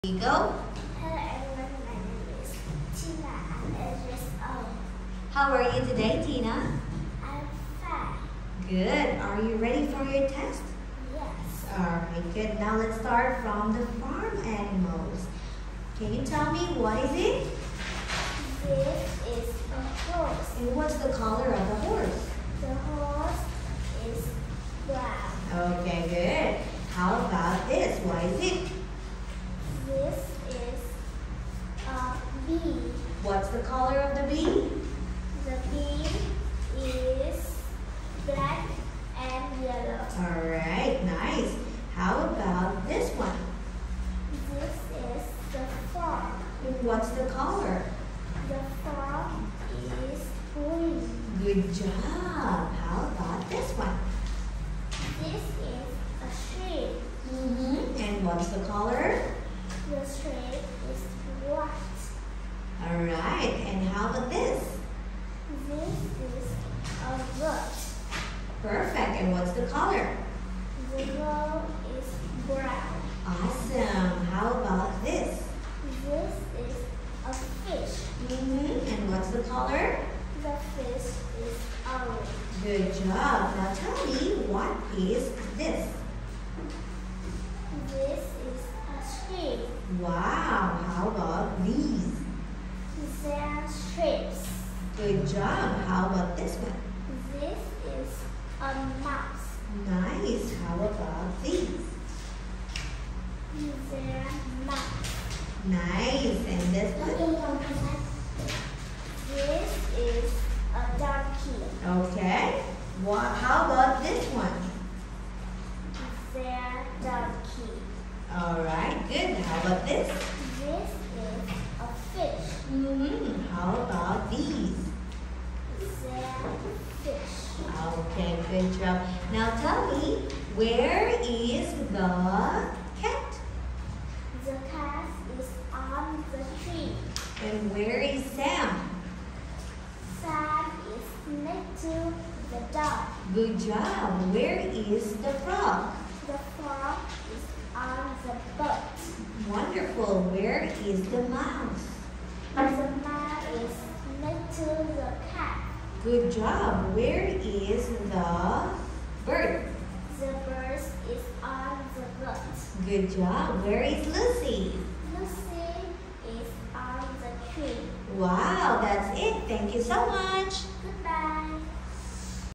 Here you go. Hello everyone, my name is Tina. I'm 8 years old. How are you today, Tina? I'm fine. Good. Are you ready for your test? Yes. Alright, good. Now let's start from the farm animals. Can you tell me what is it? This is a horse. And what's the color of the horse? The horse is brown. Okay, good. How about this? What is it? This is a bee. What's the color of the bee? The bee is black and yellow. Alright, nice. How about this one? This is the frog. And what's the color? The frog is green. Good job. How about this one? This is a sheep. And what's the color? The sheep is white. Alright, and how about this? This is a bird. Perfect, and what's the color? The bird is brown. Awesome. How about this? This is a fish. And what's the color? The fish is orange. Good job. Now tell me, what is this? This is a sheep. Wow, how about these? They are shapes. Good job. How about this one? This is a mouse. Nice. How about these? They are mouse. Nice. And this one? This is a donkey. Okay. How about this one? They are donkey. Alright, good. How about this? This is a fish. How about these? They are fish. Okay, good job. Now tell me, where is the cat? The cat is on the tree. And where is Sam? Sam is next to the dog. Good job. Where is the frog? The frog is on the boat. Wonderful. Where is the mouse? The mouse is next to the cat. Good job. Where is the bird? The bird is on the boat. Good job. Where is Lucy? Lucy is on the tree. Wow, that's it. Thank you so much.